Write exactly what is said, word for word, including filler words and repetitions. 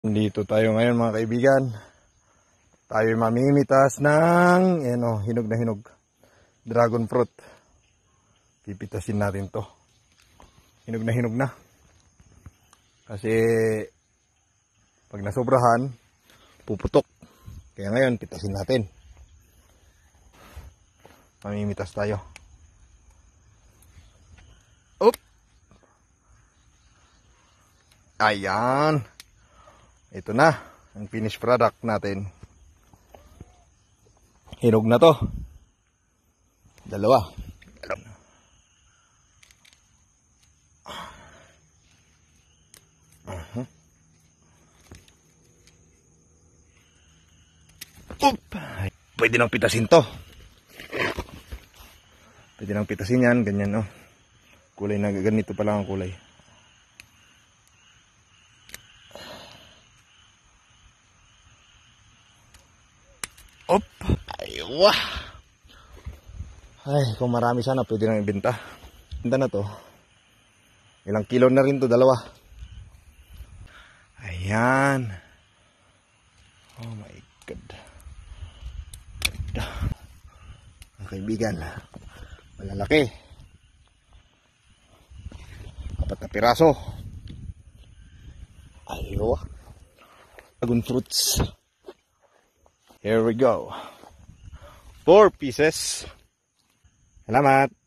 Dito tayo ngayon mga kaibigan. Tayo mamimitas ng ano, hinog na hinog. Dragon fruit. Pipitasin natin to. Hinog na hinog na. Kasi pag nasobrahan, puputok. Kaya ngayon, pitasin natin. Mamimitas tayo. Oop! Ayan. Ito na, ang finished product natin. Hinog na to. Dalawa. Uh-huh. Oop! Pwede nang pitasin to. Pwede nang pitasin yan, ganyan no. Kulay na ganito pa lang ang kulay. Op! Ay, wah! Ay, kung marami sana, pwede nang ibenta. Ibenta na to. Ilang kilo na rin to, dalawa. Ayan. Oh my God. Ganda. Ang kaibigan. Malalaki. Apat na piraso. Ay, wah. Dragon fruits. Here we go. Four pieces. Salamat.